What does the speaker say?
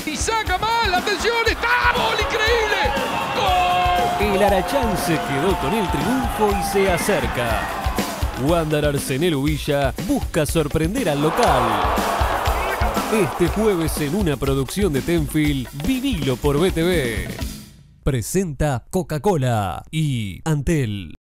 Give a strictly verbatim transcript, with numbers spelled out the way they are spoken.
Messi saca mal, atención, está gol increíble. ¡Gol! El Arachán se quedó con el triunfo y se acerca. Wander Arsenal Villa busca sorprender al local. Este jueves en una producción de Tenfield, vivilo por B T V. Presenta Coca-Cola y Antel.